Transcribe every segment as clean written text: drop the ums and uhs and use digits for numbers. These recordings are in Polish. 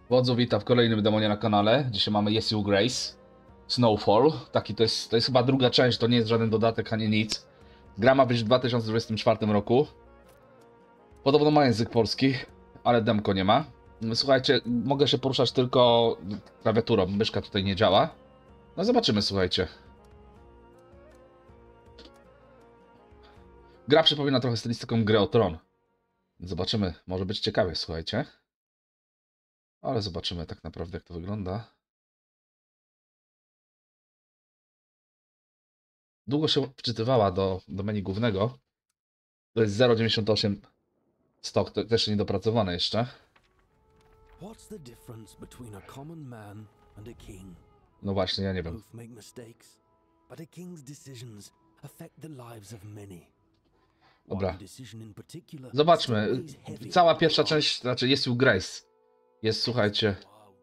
Wodzu, witam w kolejnym demonie na kanale. Dzisiaj mamy Yes You Grace, Snowfall. Taki to jest chyba druga część, to nie jest żaden dodatek ani nic. Gra ma być w 2024 roku. Podobno ma język polski, ale demko nie ma. Słuchajcie, mogę się poruszać tylko klawiaturą, myszka tutaj nie działa. No zobaczymy, słuchajcie. Gra przypomina trochę stylistyką gry o Tron. Zobaczymy, może być ciekawie, słuchajcie. Ale zobaczymy tak naprawdę, jak to wygląda. Długo się wczytywała do menu głównego. To jest 0,98 stok, to też niedopracowane jeszcze. What's the difference between a common man and a king? No właśnie, ja nie wiem. Both make mistakes, but a king's decisions affect the lives of many. Dobra. One decision in particular Zobaczmy. still weighs heavy Cała on pierwsza the część, znaczy jest You Grace. Jest, słuchajcie.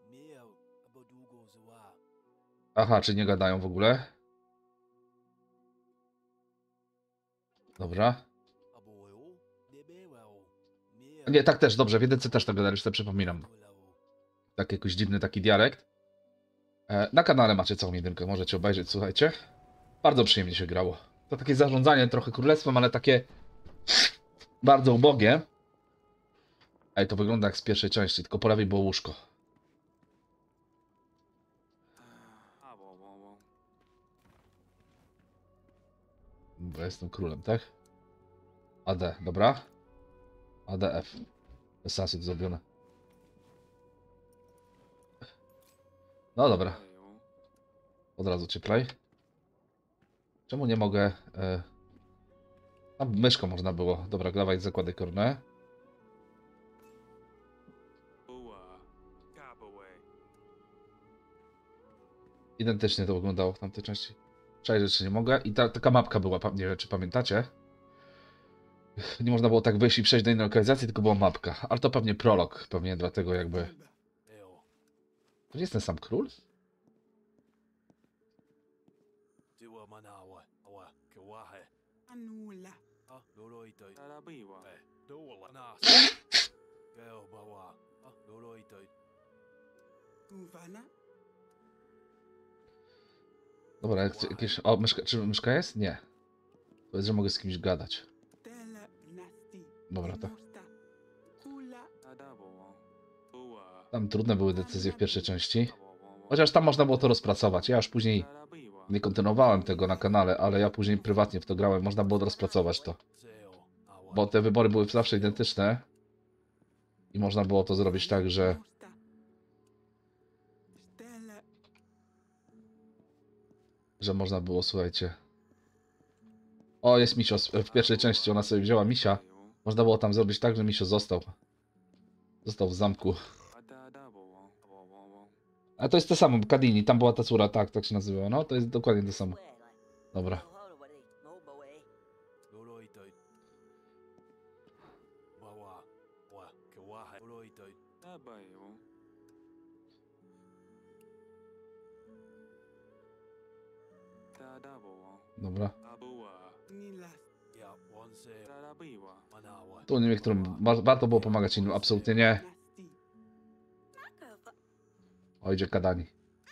Aha, czy nie gadają w ogóle? Dobra. Nie, tak też, dobrze, w jedynce też tak gadali, już sobie przypominam. Tak jakoś dziwny taki dialekt. Na kanale macie całą jedynkę, możecie obejrzeć, słuchajcie. Bardzo przyjemnie się grało. To takie zarządzanie trochę królestwem, ale takie bardzo ubogie. Ej, to wygląda jak z pierwszej części, tylko po lewej było łóżko. Bo ja jestem królem, tak? AD, dobra. ADF. Bez sensu to zrobione. No dobra. Od razu cieplej. Czemu nie mogę... Tam myszką można było. Dobra, dawaj, zakładaj koronę. Identycznie to wyglądało w tamtej części. Przejrzeć czy nie mogę. I taka mapka była, nie wiem czy pamiętacie. Nie można było tak wyjść i przejść do innej lokalizacji, tylko była mapka. Ale to pewnie prolog, pewnie dlatego jakby... To nie jest ten sam król? Dobra, jakieś... O, myszka, czy myszka jest? Nie. Powiedz, że mogę z kimś gadać. Dobra, to... Tam trudne były decyzje w pierwszej części. Chociaż tam można było to rozpracować. Ja już później nie kontynuowałem tego na kanale, ale ja później prywatnie w to grałem. Można było rozpracować to. Bo te wybory były zawsze identyczne. I można było to zrobić tak, że... Że można było, słuchajcie... O, jest Misio. W pierwszej części ona sobie wzięła Misia. Można było tam zrobić tak, że Misio został. Został w zamku. A to jest to samo, Kadini. Tam była ta córa, tak, tak się nazywa. No, to jest dokładnie to samo. Dobra. Dobra. Tu nie wiem, którym warto było pomagać innym. Absolutnie nie. O, idzie Kadani.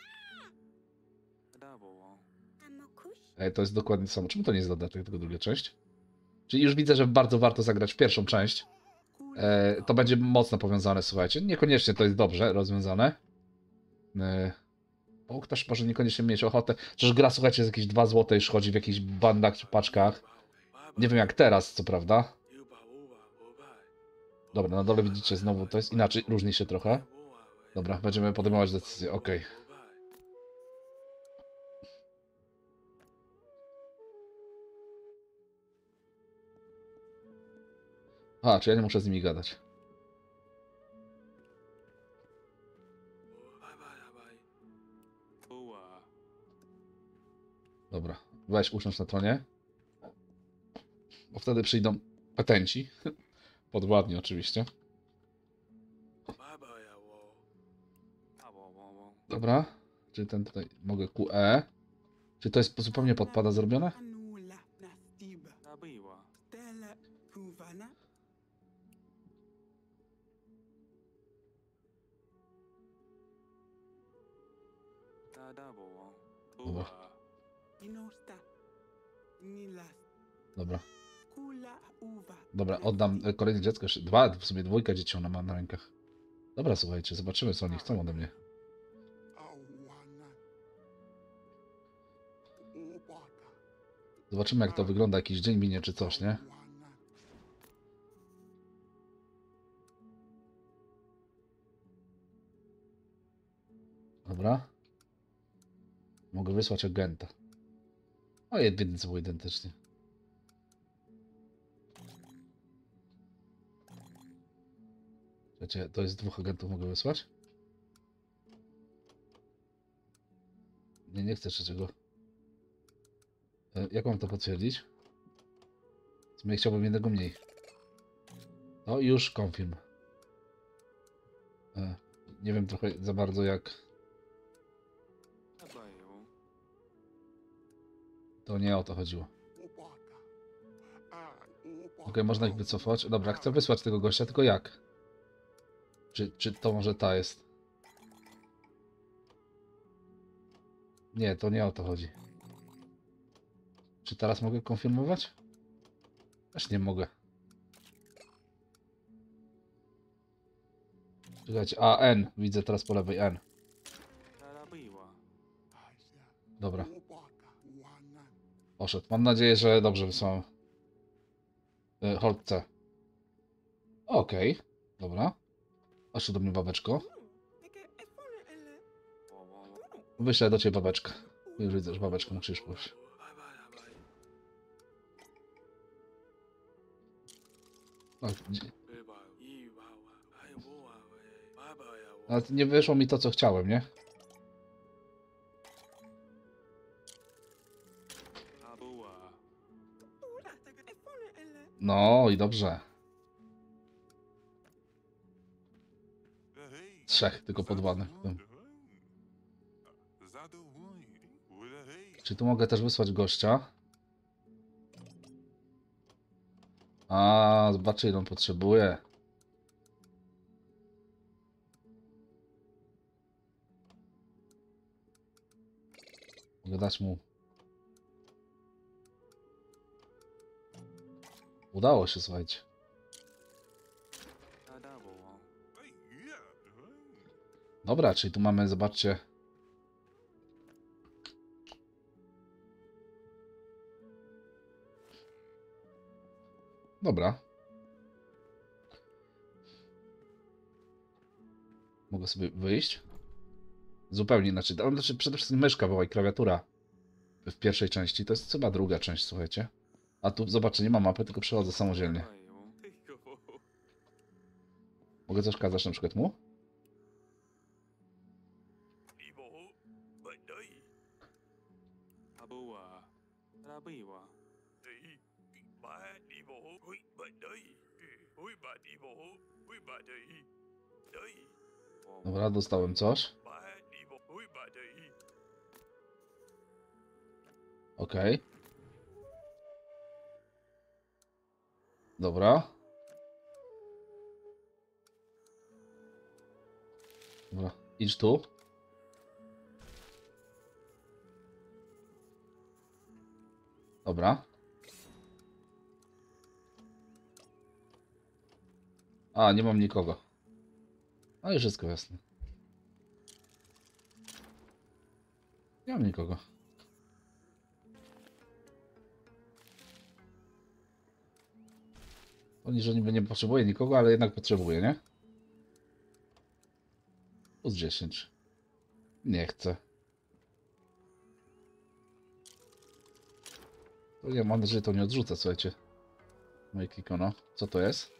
Ej, to jest dokładnie to samo. Czemu to nie jest dodatek, tylko druga część? Czyli już widzę, że bardzo warto zagrać w pierwszą część. To będzie mocno powiązane, słuchajcie. Niekoniecznie to jest dobrze rozwiązane. Bo ktoś może niekoniecznie mieć ochotę. Przecież gra, słuchajcie, jest jakieś 2 zł, już chodzi w jakichś bandach czy paczkach. Nie wiem jak teraz, co prawda. Dobra, na dole widzicie znowu, to jest inaczej, różni się trochę. Dobra, będziemy podejmować decyzję, ok. A, czy ja nie muszę z nimi gadać. Dobra, weź usiądź na tronie. Bo wtedy przyjdą petenci. Podwładni oczywiście. Dobra, czy ten tutaj mogę QE? Czy to jest zupełnie podpada zrobione? Dobra. Dobra. Dobra, oddam kolejne dziecko. Dwa, w sumie dwójka dzieci ona ma na rękach. Dobra, słuchajcie, zobaczymy co oni chcą ode mnie. Zobaczymy jak to wygląda, jakiś dzień minie czy coś, nie? Dobra. Mogę wysłać agenta. O, jedyny co było identycznie. Wiecie, to jest dwóch agentów, mogę wysłać? Nie, nie chcę trzeciego. Jak mam to potwierdzić? W sumie chciałbym jednego mniej. No już confirm. Nie wiem trochę za bardzo jak... To nie o to chodziło. Okej, można ich wycofać. Dobra, chcę wysłać tego gościa, tylko jak? Czy to może ta jest? Nie, to nie o to chodzi. Czy teraz mogę konfirmować? Też nie mogę. Czekajcie, a N. Widzę teraz po lewej N. Dobra. Poszedł. Mam nadzieję, że dobrze wysłałem. Hold C. Okej. Dobra. Aż do mnie babeczko. Wyślę do ciebie babeczkę. Już widzę, że babeczkę musisz pójść. Nawet nie wyszło mi to, co chciałem, nie? No i dobrze. Trzech tylko podwanych. Czy tu mogę też wysłać gościa? A, zobaczcie ile on potrzebuje. Mogę dać mu. Udało się, słuchajcie. Dobra, czyli tu mamy, zobaczcie. Dobra. Mogę sobie wyjść. Zupełnie inaczej. Znaczy, przede wszystkim myszka była i klawiatura w pierwszej części. To jest chyba druga część, słuchajcie. A tu, zobaczcie, nie ma mapy, tylko przechodzę samodzielnie. Mogę coś kazać na przykład mu? Dobra, dostałem coś. Okej. Dobra. Dobra, idź tu. Dobra. A, nie mam nikogo. No i wszystko jasne. Nie mam nikogo. Oni, że niby nie potrzebuje nikogo, ale jednak potrzebuje, nie? Plus 10. Nie chcę. To nie, mam nadzieję, że to nie odrzucę, słuchajcie. Moje klikono. Co to jest?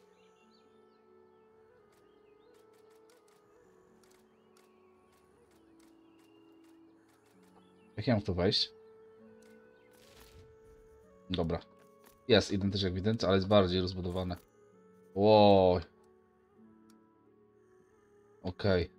Jak ja mam w to wejść? Dobra. Jest identycznie jak widzę, ale jest bardziej rozbudowane. Ło. Okej.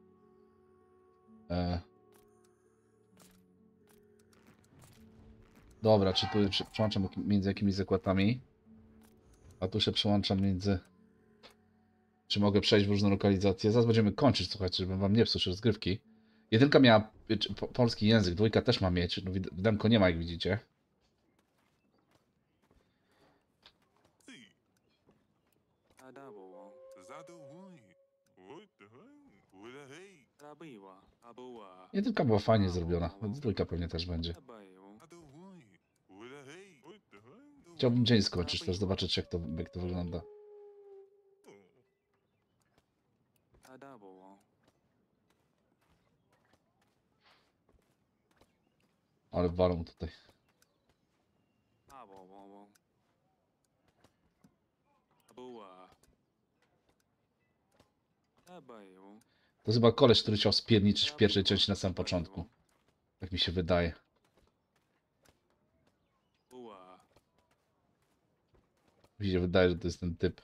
Dobra, czy tu się przełączam między jakimiś zakładami? A tu się przełączam między... Czy mogę przejść w różne lokalizacje? Zaraz będziemy kończyć, słuchajcie, żebym wam nie psuł rozgrywki. Jedynka miała polski język, dwójka też ma mieć. No, w demko nie ma, jak widzicie. Jedynka była fajnie zrobiona, więc dwójka pewnie też będzie. Chciałbym dzień skończyć, też zobaczyć jak to wygląda. Ale walą tutaj. To jest chyba koleś, który chciał spierniczyć w pierwszej części na samym początku. Tak mi się wydaje. Mi się wydaje, że to jest ten typ.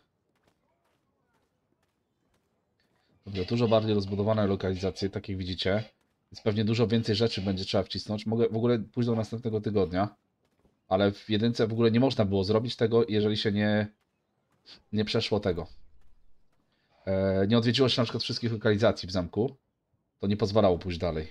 Dobra, dużo bardziej rozbudowane lokalizacje, tak jak widzicie. Więc pewnie dużo więcej rzeczy będzie trzeba wcisnąć. Mogę w ogóle pójść do następnego tygodnia. Ale w jedynce w ogóle nie można było zrobić tego, jeżeli się nie przeszło tego. Nie odwiedziło się na przykład wszystkich lokalizacji w zamku. To nie pozwalało pójść dalej.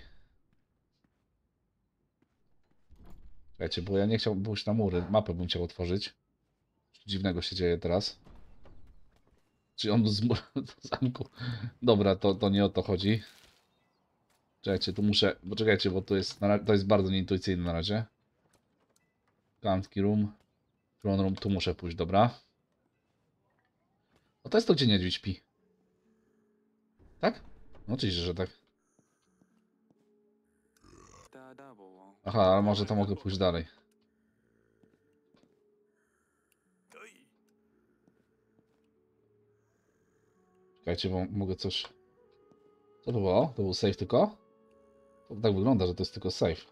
Słuchajcie, bo ja nie chciałbym pójść na mury. Mapę bym chciał otworzyć. Co dziwnego się dzieje teraz. Czy on z zamku? Dobra, to nie o to chodzi. Czekajcie, tu muszę... Poczekajcie, bo to jest bardzo nieintuicyjne na razie. Country Room. Throne Room, tu muszę pójść, dobra. O, to jest to, gdzie niedźwiedź śpi. Tak? No oczywiście, że tak. Aha, ale może to mogę pójść dalej. Czekajcie, bo mogę coś... Co to było? To był save tylko? To tak wygląda, że to jest tylko save.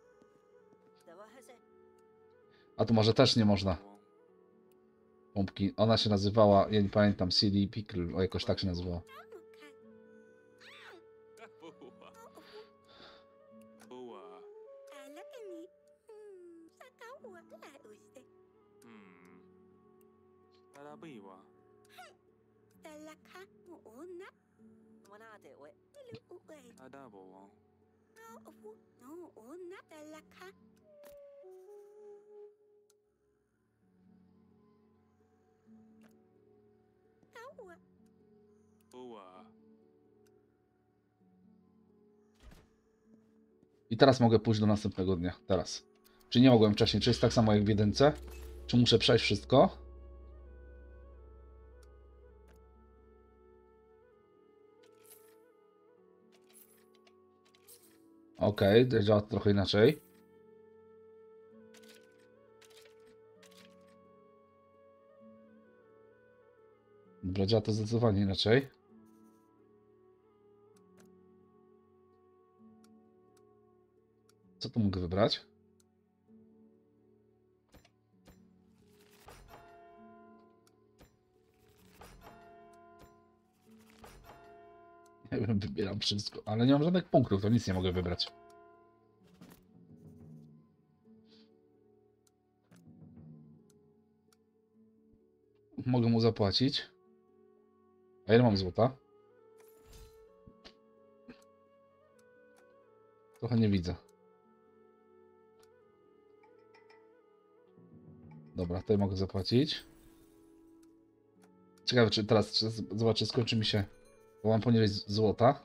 A tu może też nie można. Pompki. Ona się nazywała, ja nie pamiętam, CD Pickle, o jakoś tak się nazywała. I teraz mogę pójść do następnego dnia. Teraz. Czy nie mogłem wcześniej? Czy jest tak samo jak w jedynce? Czy muszę przejść wszystko? Okej, to działa trochę inaczej. Dobra, działa to zdecydowanie inaczej. Co tu mogę wybrać? Nie wiem, wybieram wszystko, ale nie mam żadnych punktów, to nic nie mogę wybrać. Mogę mu zapłacić. A ile mam złota? Trochę nie widzę. Dobra, tutaj mogę zapłacić. Ciekawe, czy teraz zobaczę, skończy mi się. Bo mam poniżej złota.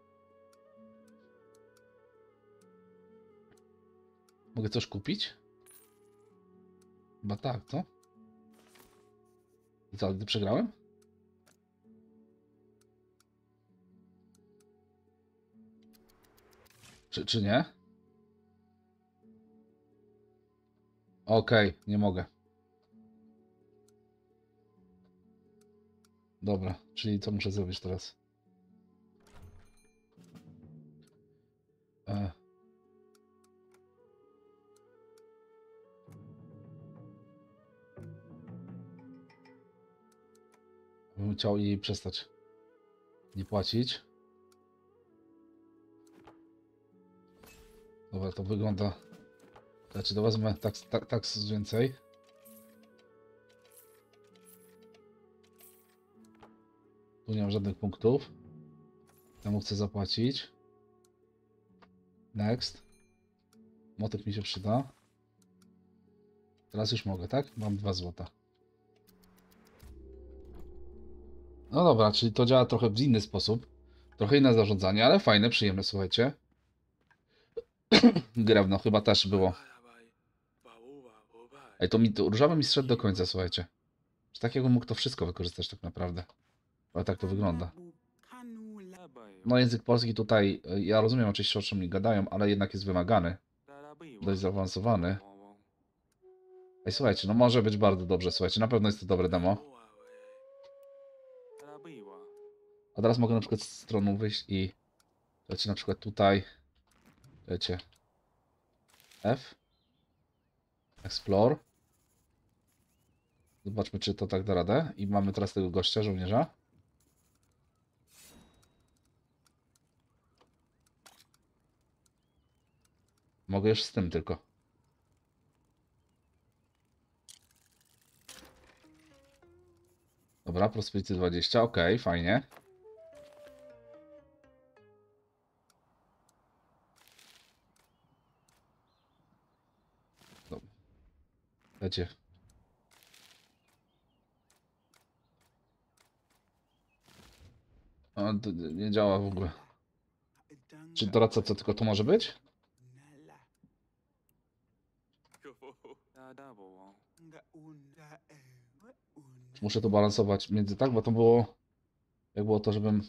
Mogę coś kupić? Chyba tak, co? I co, gdy przegrałem? Czy nie? Okej, nie mogę. Dobra, czyli co muszę zrobić teraz? Bym chciał jej przestać nie płacić. Dobra, to wygląda... Znaczy, to wezmę taks więcej. Tu nie mam żadnych punktów. Temu chcę zapłacić. Next. Motyw mi się przyda. Teraz już mogę, tak? Mam 2 złota. No dobra, czyli to działa trochę w inny sposób. Trochę inne zarządzanie, ale fajne, przyjemne, słuchajcie. Drewno chyba też było. Ej, to mi różowy mi zszedł do końca, słuchajcie. Z takiego mógł to wszystko wykorzystać tak naprawdę. Ale tak to wygląda. No język polski tutaj, ja rozumiem oczywiście o czym mi gadają, ale jednak jest wymagany. Dość zaawansowany. Ej, słuchajcie, no może być bardzo dobrze, słuchajcie, na pewno jest to dobre demo. A teraz mogę na przykład z stronu wyjść i... Lecie na przykład tutaj. Lecie. F. Explore. Zobaczmy, czy to tak da radę. I mamy teraz tego gościa, żołnierza. Mogę już z tym tylko. Dobra, Prosperity 20, ok, fajnie. Dobra. Lecie. O, to nie działa w ogóle. Czy doradca co tylko to może być? Muszę to balansować między tak, bo to było... Jak było to, żebym...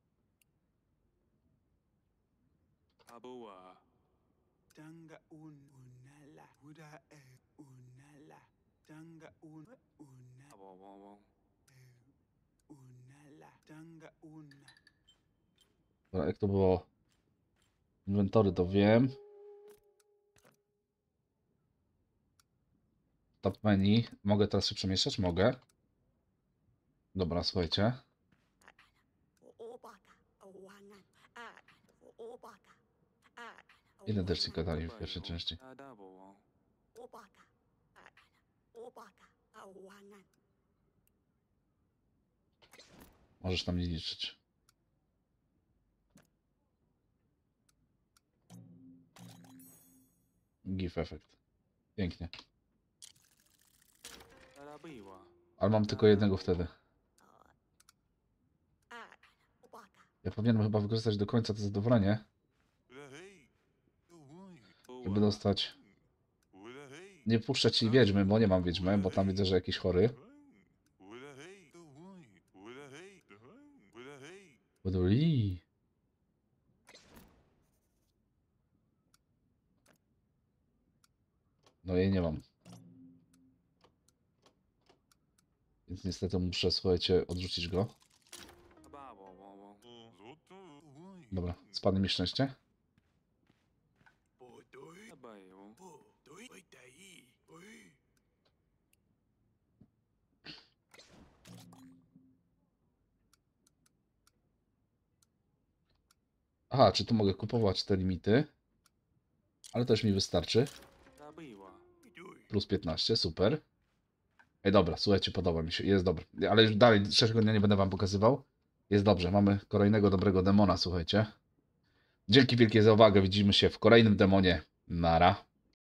Dobra, jak to było? Inwentory to wiem. Top menu. Mogę teraz się przemieszczać? Mogę. Dobra, słuchajcie. Ile też ci gadali w pierwszej części? Możesz tam nie liczyć. GIF efekt. Pięknie. Ale mam tylko jednego wtedy. Ja powinienem chyba wykorzystać do końca to zadowolenie, żeby dostać... Nie puszczę ci wiedźmy, bo nie mam wiedźmy, bo tam widzę, że jakiś chory. Buduli. No jej nie mam. Więc niestety muszę, słuchajcie, odrzucić go. Dobra, spadnie mi szczęście. Aha, czy tu mogę kupować te limity? Ale też mi wystarczy. Plus 15, super. Ej, dobra, słuchajcie, podoba mi się, jest dobry. Ale już dalej, trzeciego dnia nie będę wam pokazywał. Jest dobrze, mamy kolejnego dobrego demona, słuchajcie. Dzięki wielkie za uwagę, widzimy się w kolejnym demonie. Nara.